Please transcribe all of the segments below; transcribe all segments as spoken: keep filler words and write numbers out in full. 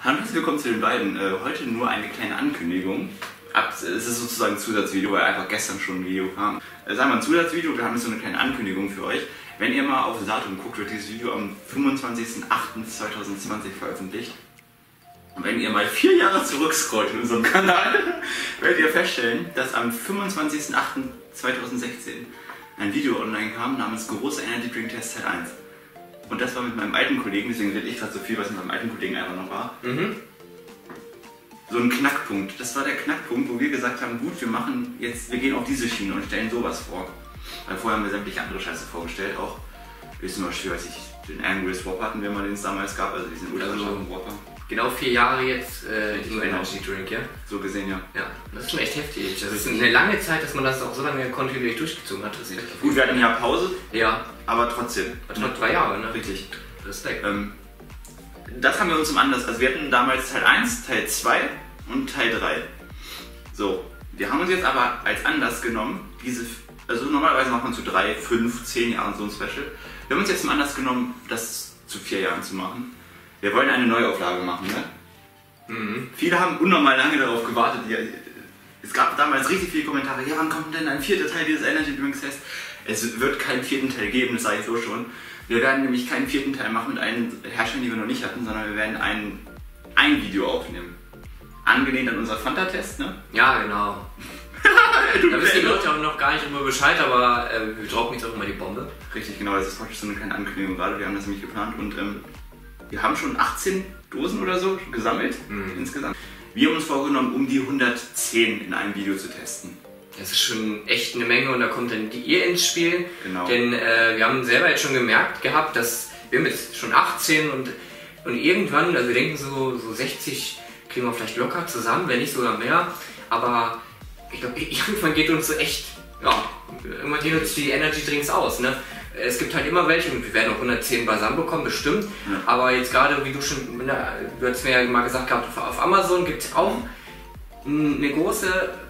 Hallo und herzlich willkommen zu den beiden. Äh, heute nur eine kleine Ankündigung. Ab, es ist sozusagen ein Zusatzvideo, weil wir einfach gestern schon ein Video haben. Äh, sagen wir ein Zusatzvideo, wir haben jetzt so eine kleine Ankündigung für euch. Wenn ihr mal auf das Datum guckt, wird dieses Video am fünfundzwanzigsten achten zweitausendzwanzig veröffentlicht. Und wenn ihr mal vier Jahre zurückscrollt in unserem Kanal, werdet ihr feststellen, dass am fünfundzwanzigsten achten zweitausendsechzehn ein Video online kam namens Große Energy Drink Test Teil eins. Und das war mit meinem alten Kollegen, deswegen rede ich gerade so viel, was mit meinem alten Kollegen einfach noch war. Mhm. So ein Knackpunkt. Das war der Knackpunkt, wo wir gesagt haben, gut, wir machen jetzt, wir gehen auf diese Schiene und stellen sowas vor. Weil vorher haben wir sämtliche andere Scheiße vorgestellt, auch wie zum Beispiel, weiß ich, den Angry Swap hatten wir mal, den es damals gab, also diesen ultrascharfen also, Whopper. Genau vier Jahre jetzt äh, nur Energy Drink, ja? So gesehen, ja. Ja, das ist schon echt heftig. Das ist eine lange Zeit, dass man das auch so lange kontinuierlich durchgezogen hat. Das ist echt gut, wir hatten ein Jahr Pause, ja, aber trotzdem. Das war drei Jahre, ne? Richtig. Respekt. Ähm, das haben wir uns zum Anlass, also wir hatten damals Teil eins, Teil zwei und Teil drei. So, wir haben uns jetzt aber als Anlass genommen, diese, also normalerweise macht man zu drei, fünf, zehn Jahren so ein Special. Wir haben uns jetzt zum Anlass genommen, das zu vier Jahren zu machen. Wir wollen eine Neuauflage machen, ne? Mhm. Viele haben unnormal lange darauf gewartet. Es gab damals richtig viele Kommentare. Ja, wann kommt denn ein vierter Teil dieses Energy Drinks Test? Es wird keinen vierten Teil geben, das sage ich so schon. Wir werden nämlich keinen vierten Teil machen mit einem Hersteller, die wir noch nicht hatten, sondern wir werden ein, ein Video aufnehmen. Angelehnt an unser Fanta-Test, ne? Ja, genau. Da wissen die Leute auch noch gar nicht immer Bescheid, aber äh, wir droppen jetzt auch immer die Bombe. Richtig, genau. Das ist praktisch so eine kleine Ankündigung gerade. Wir haben das nämlich geplant und ähm, wir haben schon achtzehn Dosen oder so gesammelt, mhm. insgesamt. Wir haben uns vorgenommen, um die hundertzehn in einem Video zu testen. Das ist schon echt eine Menge und da kommt dann die ihr ins Spiel. Genau. Denn äh, wir haben selber jetzt schon gemerkt gehabt, dass wir haben jetzt schon achtzehn und, und irgendwann, also wir denken so, so sechzig kriegen wir vielleicht locker zusammen, wenn nicht sogar mehr. Aber ich glaube, irgendwann geht uns so echt, ja, irgendwann gehen uns die Energy Drinks aus, ne? Es gibt halt immer welche und wir werden auch hundertzehn beisammen bekommen, bestimmt. Ja. Aber jetzt gerade, wie du schon, du hast mir ja mal gesagt gehabt, auf Amazon gibt es auch eine große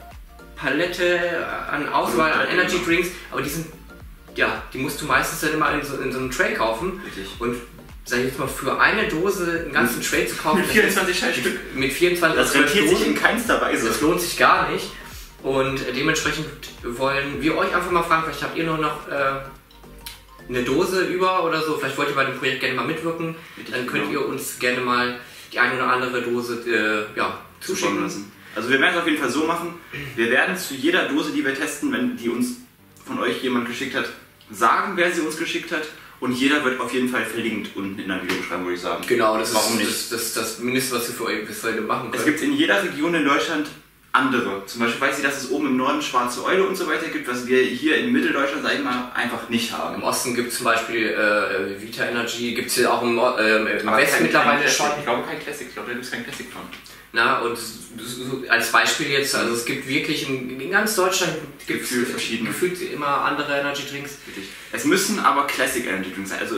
Palette an Auswahl an Energy Drinks, aber die sind, ja, die musst du meistens dann immer in so, in so einem Tray kaufen. Richtig. Und sag ich jetzt mal, für eine Dose einen ganzen Tray zu kaufen, mit vierundzwanzig Scheißstück. Mit vierundzwanzig das rentiert sich in keinster Weise. Das lohnt sich gar nicht. Und dementsprechend wollen wir euch einfach mal fragen, vielleicht habt ihr nur noch äh, eine Dose über oder so, vielleicht wollt ihr bei dem Projekt gerne mal mitwirken, dann könnt ihr uns gerne mal die eine oder andere Dose äh, ja, zuschicken lassen. Also wir werden es auf jeden Fall so machen, wir werden zu jeder Dose, die wir testen, wenn die uns von euch jemand geschickt hat, sagen, wer sie uns geschickt hat und jeder wird auf jeden Fall verlinkt unten in der Videobeschreibung, würde ich sagen. Genau, das Warum ist nicht? Das, das, das Mindeste, was wir für euch bis heute machen können. Es gibt in jeder Region in Deutschland andere. Zum Beispiel weiß ich, dass es oben im Norden Schwarze Eule und so weiter gibt, was wir hier in Mitteldeutschland, sag ich mal, einfach nicht haben. Im Osten gibt es zum Beispiel äh, Vita Energy, gibt es hier auch im, äh, im Westen mittlerweile schon. Ich glaube kein Classic, ich glaube da gibt es kein Classic von. Na, und so als Beispiel jetzt, also es gibt wirklich in, in ganz Deutschland gibt es verschiedene, gefühlt immer andere Energy Drinks. Es müssen aber Classic Energy Drinks sein. Also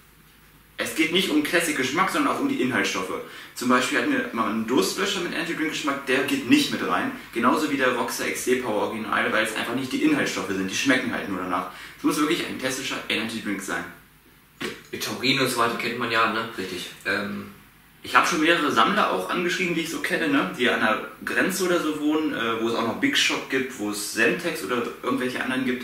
es geht nicht um Classic-Geschmack, sondern auch um die Inhaltsstoffe. Zum Beispiel hatten wir mal einen Durstlöscher mit Energy Drink Geschmack, der geht nicht mit rein. Genauso wie der Roxa X D Power Original, weil es einfach nicht die Inhaltsstoffe sind, die schmecken halt nur danach. Es muss wirklich ein klassischer Energy Drink sein. Mit Taurin und so weiter kennt man ja, ne? Richtig. Ähm, ich habe schon mehrere Sammler auch angeschrieben, die ich so kenne, ne? Die an der Grenze oder so wohnen, äh, wo es auch noch Big Shop gibt, wo es Semtex oder irgendwelche anderen gibt.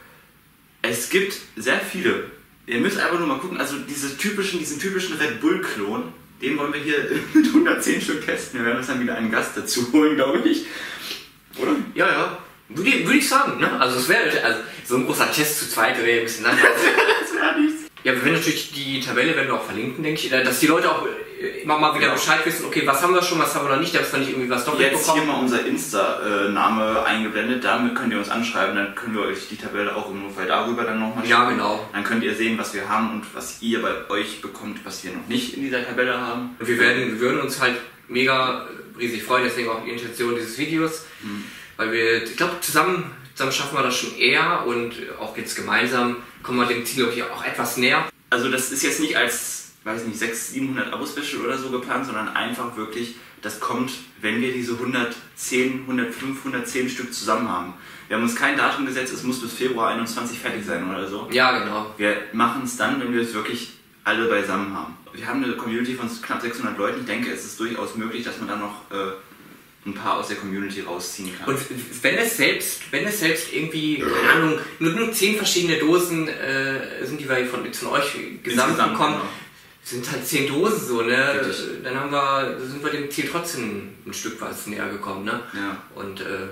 Es gibt sehr viele. Ihr müsst einfach nur mal gucken, also diese typischen, diesen typischen Red Bull-Klon, den wollen wir hier mit hundertzehn Stück testen. Wir werden uns dann wieder einen Gast dazu holen, glaube ich. Oder? Ja, ja. Würde, würde ich sagen, ne? Also es wäre also so ein großer Test zu zweit wäre ein bisschen langweilig. Das wäre nichts. Ja, wir werden natürlich die Tabelle werden wir auch verlinken, denke ich, dass die Leute auch immer mal wieder ja. Bescheid wissen, okay, was haben wir schon, was haben wir noch nicht, dass wir nicht irgendwie was doppelt Jetzt bekommen. Jetzt hier mal unser Insta-Name eingeblendet, damit könnt ihr uns anschreiben, dann können wir euch die Tabelle auch im Notfall darüber dann nochmal Ja, genau. Dann könnt ihr sehen, was wir haben und was ihr bei euch bekommt, was wir noch nicht in dieser Tabelle haben. Und wir, werden, wir würden uns halt mega riesig freuen, deswegen auch die Intention dieses Videos, mhm. weil wir, ich glaube, zusammen, zusammen schaffen wir das schon eher und auch jetzt gemeinsam kommen wir dem Ziel auch etwas näher. Also das ist jetzt nicht als, weiß nicht, sechshundert, siebenhundert Abo-Special oder so geplant, sondern einfach wirklich, das kommt, wenn wir diese hundertzehn, hundertfünf, hundertzehn Stück zusammen haben. Wir haben uns kein Datum gesetzt, es muss bis Februar einundzwanzig fertig sein oder so. Ja, genau. Wir machen es dann, wenn wir es wirklich alle beisammen haben. wir haben eine Community von knapp sechshundert Leuten. Ich denke, es ist durchaus möglich, dass man da noch äh, ein paar aus der Community rausziehen kann. Und wenn es selbst, wenn es selbst irgendwie, keine Ahnung, nur, nur zehn verschiedene Dosen äh, sind, die wir von, von euch gesamt bekommen, genau. Sind halt zehn Dosen so, ne? Richtig. Dann haben wir, sind wir dem Ziel trotzdem ein Stück weit näher gekommen, ne? Ja. Und äh,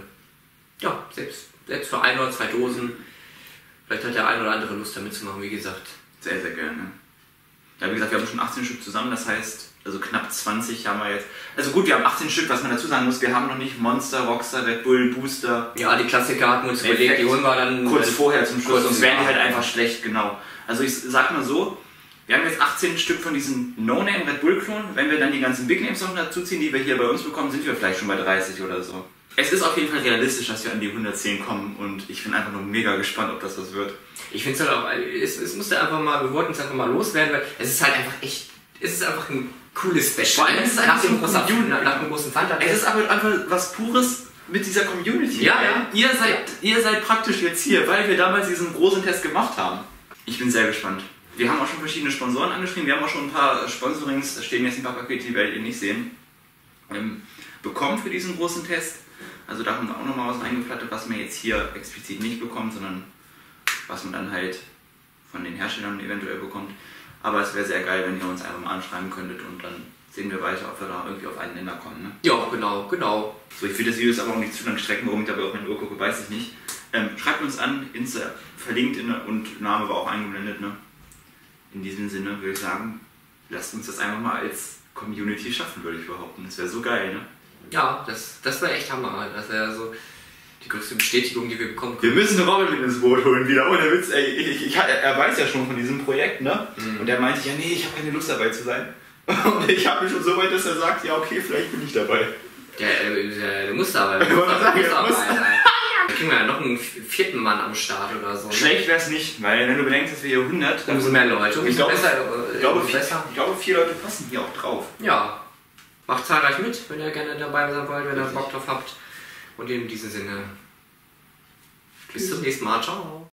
ja, selbst, selbst für ein oder zwei Dosen, vielleicht hat der ein oder andere Lust damit zu machen, wie gesagt. Sehr, sehr gerne. Ja, wie gesagt, wir haben schon achtzehn Stück zusammen, das heißt, also knapp zwanzig haben wir jetzt. Also gut, wir haben achtzehn Stück, was man dazu sagen muss, wir haben noch nicht Monster, Rockstar, Red Bull, Booster. Ja, die Klassiker hatten wir uns überlegt, die holen wir dann kurz vorher zum Schluss, sonst wären die halt einfach schlecht, genau. Also ich sag mal so, wir haben jetzt achtzehn Stück von diesen No-Name Red Bull-Klonen. Wenn wir dann die ganzen Big Names noch dazu ziehen, die wir hier bei uns bekommen, sind wir vielleicht schon bei dreißig oder so. Es ist auf jeden Fall realistisch, dass wir an die hundertzehn kommen und ich bin einfach nur mega gespannt, ob das was wird. Ich finde es halt auch, es, es musste einfach mal, wir wollten es einfach mal loswerden, weil es ist halt einfach echt, es ist einfach ein cooles Special. Vor allem es ist es nach, einfach dem so großen, Community. nach, nach dem großen Fanta. Es ist aber einfach was Pures mit dieser Community. Ja, ja. Ihr seid, ihr seid praktisch jetzt hier, weil wir damals diesen großen Test gemacht haben. Ich bin sehr gespannt. Wir haben auch schon verschiedene Sponsoren angeschrieben, wir haben auch schon ein paar Sponsorings, da stehen jetzt ein paar Pakete, die werdet ihr nicht sehen, ähm, bekommen für diesen großen Test. Also da haben wir auch nochmal was eingeplattet, was man jetzt hier explizit nicht bekommt, sondern was man dann halt von den Herstellern eventuell bekommt. Aber es wäre sehr geil, wenn ihr uns einfach mal anschreiben könntet und dann sehen wir weiter, ob wir da irgendwie auf einen Nenner kommen. Ne? Ja, genau, genau. So, ich will das Video jetzt aber auch nicht zu lang strecken, warum ich dabei auf meine Uhr gucke, weiß ich nicht. Ähm, schreibt uns an, Insta verlinkt in, und Name war auch eingeblendet. Ne? In diesem Sinne würde ich sagen, lasst uns das einfach mal als Community schaffen, würde ich behaupten. Das wäre so geil, ne? Ja, das, das wäre echt Hammer. Das wäre so die größte Bestätigung, die wir bekommen können. Wir müssen Robin mit ins Boot holen wieder. Ohne Witz, ey, ich, ich, ich, er weiß ja schon von diesem Projekt, ne? Mhm. Und er meinte, ja nee, ich habe keine Lust dabei zu sein. Und ich habe mich schon so weit, dass er sagt, ja okay, vielleicht bin ich dabei. Der, der, der muss dabei. Der muss dabei sein. Da kriegen wir ja noch einen vierten Mann am Start oder so. Ne? Schlecht wäre es nicht, weil wenn du bedenkst, dass wir hier hundert... Umso mehr Leute, umso ich glaube, besser. Ich glaube, vier, ich glaube, vier Leute passen hier auch drauf. Ja. Macht zahlreich mit, wenn ihr gerne dabei sein wollt, wenn ihr Bock drauf habt. Und in diesem Sinne, bis zum nächsten Mal. Ciao.